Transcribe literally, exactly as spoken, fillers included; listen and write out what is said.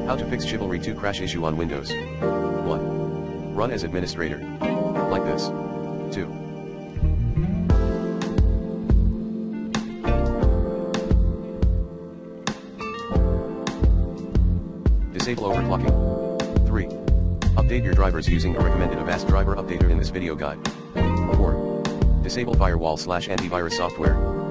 How to fix Chivalry two crash issue on Windows. one. Run as administrator. Like this. two. Disable overclocking. three. Update your drivers using a recommended Avast driver updater in this video guide. four. Disable firewall slash antivirus software.